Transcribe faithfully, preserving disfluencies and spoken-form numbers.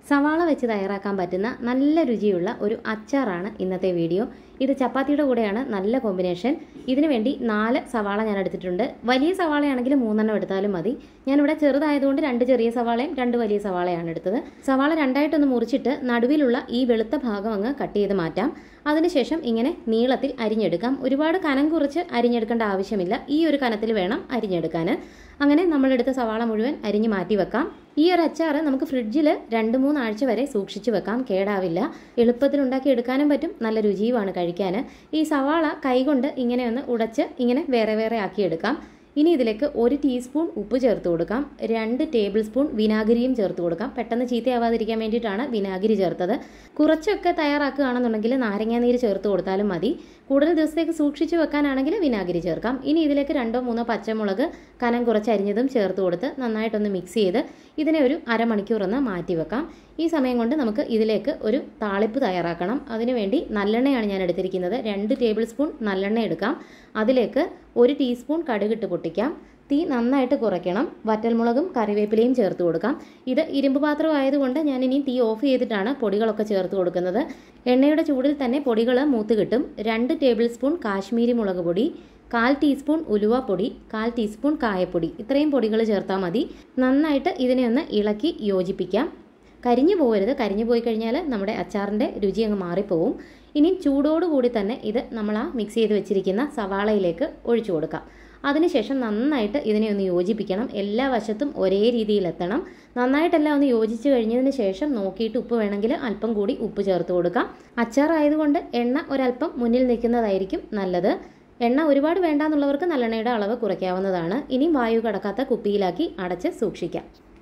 സവാള വെച്ച് തയ്യാറാക്കാൻ പറ്റുന്ന നല്ല രുചിയുള്ള ഒരു അച്ചാറാണ് ഇന്നത്തെ വീഡിയോ. ഇത് ചപ്പാത്തിയുടെ കൂടെയാണ് നല്ല കോമ്പിനേഷൻ. ഇതിനു വേണ്ടി നാല് സവാള ഞാൻ എടുത്തിട്ടുണ്ട്. വലിയ സവാളയാണെങ്കിൽ മൂന്നെണ്ണം എടുത്താലും മതി. ഞാനിവിടെ ചെറുതായതുകൊണ്ട് രണ്ട് ചെറിയ സവാളയും രണ്ട് വലിയ സവാളയാണ് എടുത്തത്. സവാള രണ്ടായിട്ടൊന്ന് മുറിച്ചിട്ട് നടുവിലുള്ള ഈ വെളുത്ത ഭാഗം അങ്ങ് കട്ട് ചെയ്ത് മാറ്റാം. അതിനുശേഷം ഇങ്ങനെ നീളത്തിൽ അരിഞ്ഞെടുക്കാം. ഒരുപാട് കനം കുറച്ച് അരിഞ്ഞെടുക്കേണ്ട ആവശ്യമില്ല. ഈ ഒരു കനത്തിൽ വേണം അരിഞ്ഞെടുക്കാൻ. അങ്ങനെ നമ്മളെടുത്ത സവാള മുഴുവൻ അരിഞ്ഞ് മാറ്റി വെക്കാം. ഈ ഒരു അച്ചാർ നമുക്ക് ഫ്രിഡ്ജിൽ രണ്ട് മൂന്നാഴ്ച വരെ സൂക്ഷിച്ചു വെക്കാം, കേടാവില്ല. എളുപ്പത്തിൽ ഉണ്ടാക്കി എടുക്കാനും പറ്റും, നല്ല രുചിയുമാണ് കഴിക്കാൻ. ഈ സവാള കൈകൊണ്ട് ഇങ്ങനെ ഒന്ന് ഉടച്ച് ഇങ്ങനെ വേറെ വേറെ ആക്കിയെടുക്കാം. ഇനി ഇതിലേക്ക് ഒരു ടീസ്പൂൺ ഉപ്പ് ചേർത്ത് കൊടുക്കാം. രണ്ട് ടേബിൾ സ്പൂൺ വിനാഗിരിയും ചേർത്ത് കൊടുക്കാം. പെട്ടെന്ന് ചീത്തയാവാതിരിക്കാൻ വേണ്ടിയിട്ടാണ് വിനാഗിരി ചേർത്തത്. കുറച്ചൊക്കെ തയ്യാറാക്കുകയാണെന്നുണ്ടെങ്കിൽ നാരങ്ങാനീര് ചേർത്ത് കൊടുത്താലും മതി. കൂടുതൽ ദിവസത്തേക്ക് സൂക്ഷിച്ചു വെക്കാനാണെങ്കിൽ വിനാഗിരി ചേർക്കാം. ഇനി ഇതിലേക്ക് രണ്ടോ മൂന്നോ പച്ചമുളക് കനം കുറച്ച് അരിഞ്ഞതും ചേർത്ത് കൊടുത്ത് നന്നായിട്ടൊന്ന് മിക്സ് ചെയ്ത് ഇതിനെ ഒരു അരമണിക്കൂർ ഒന്ന് മാറ്റി വെക്കാം. ഈ സമയം കൊണ്ട് നമുക്ക് ഇതിലേക്ക് ഒരു താളിപ്പ് തയ്യാറാക്കണം. അതിനുവേണ്ടി നല്ലെണ്ണയാണ് ഞാൻ എടുത്തിരിക്കുന്നത്. രണ്ട് ടേബിൾ സ്പൂൺ നല്ലെണ്ണ എടുക്കാം. അതിലേക്ക് ഒരു ടീസ്പൂൺ കടുകിട്ട് പൊട്ടിക്കാം. തീ നന്നായിട്ട് കുറയ്ക്കണം. വറ്റൽമുളകും കറിവേപ്പിലയും ചേർത്ത് കൊടുക്കാം. ഇത് ഇരുമ്പ് പാത്രം ആയതുകൊണ്ട് ഞാനിനി തീ ഓഫ് ചെയ്തിട്ടാണ് പൊടികളൊക്കെ ചേർത്ത് കൊടുക്കുന്നത്. എണ്ണയുടെ ചൂടിൽ തന്നെ പൊടികൾ മൂത്ത് കിട്ടും. രണ്ട് ടേബിൾ സ്പൂൺ കാശ്മീരി മുളക് പൊടി, കാൽ ടീസ്പൂൺ ഉലുവാപ്പൊടി, കാൽ ടീസ്പൂൺ കായപ്പൊടി, ഇത്രയും പൊടികൾ ചേർത്താൽ മതി. നന്നായിട്ട് ഇതിനെ ഒന്ന് ഇളക്കി യോജിപ്പിക്കാം. കരിഞ്ഞു പോകരുത്. കരിഞ്ഞു പോയി കഴിഞ്ഞാൽ നമ്മുടെ അച്ചാറിൻ്റെ രുചി അങ്ങ് മാറിപ്പോവും. ഇനി ചൂടോടുകൂടി തന്നെ ഇത് നമ്മൾ ആ മിക്സ് ചെയ്ത് വെച്ചിരിക്കുന്ന സവാളയിലേക്ക് ഒഴിച്ചു കൊടുക്കാം. അതിനുശേഷം നന്നായിട്ട് ഇതിനെ ഒന്ന് യോജിപ്പിക്കണം. എല്ലാ വശത്തും ഒരേ രീതിയിൽ എത്തണം. നന്നായിട്ടെല്ലാം ഒന്ന് യോജിച്ച് കഴിഞ്ഞതിന് ശേഷം നോക്കിയിട്ട് ഉപ്പ് വേണമെങ്കിൽ അല്പം കൂടി ഉപ്പ് ചേർത്ത് കൊടുക്കാം. അച്ചാറായതുകൊണ്ട് എണ്ണ ഒരല്പം മുന്നിൽ നിൽക്കുന്നതായിരിക്കും നല്ലത്. എണ്ണ ഒരുപാട് വേണ്ടാന്നുള്ളവർക്ക് നല്ലെണ്ണയുടെ അളവ് കുറയ്ക്കാവുന്നതാണ്. ഇനി വായു കടക്കാത്ത കുപ്പിയിലാക്കി അടച്ച് സൂക്ഷിക്കാം.